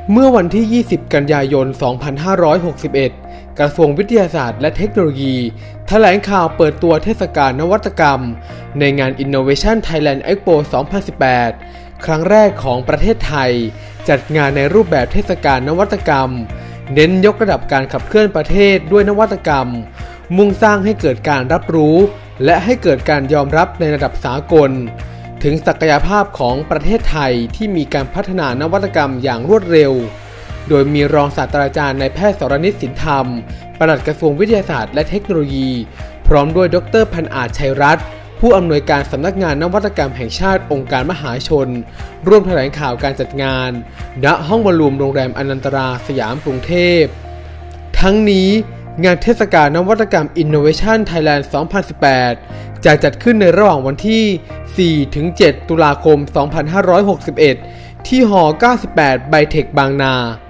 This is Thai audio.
เมื่อวันที่ 20 กันยายน 2561 กระทรวงวิทยาศาสตร์และเทคโนโลยีแถลงข่าวเปิดตัวเทศกาลนวัตกรรมในงาน Innovation Thailand Expo 2018 ครั้งแรกของประเทศไทยจัดงานในรูปแบบเทศกาลนวัตกรรมเน้นยกระดับการขับเคลื่อนประเทศด้วยนวัตกรรมมุ่งสร้างให้เกิดการรับรู้และให้เกิดการยอมรับในระดับสากลถึงศักยภาพของประเทศไทยที่มีการพัฒนานวัตกรรมอย่างรวดเร็วโดยมีรองศาสตราจารย์นายแพทย์สรณิต สินธรรมปลัดกระทรวงวิทยาศาสตร์และเทคโนโลยีพร้อมด้วยดร.พันอาจ ชัยรัตน์ผู้อำนวยการสำนักงานนวัตกรรมแห่งชาติองค์การมหาชนร่วมแถลงข่าวการจัดงานณห้องบอลลูมโรงแรมอนันตราสยามกรุงเทพทั้งนี้งานเทศกาลนวัตกรรม Innovation Thailand 2018 จะจัดขึ้นในระหว่างวันที่ 4-7 ตุลาคม 2561 ที่หอ 98 ไบเทคบางนา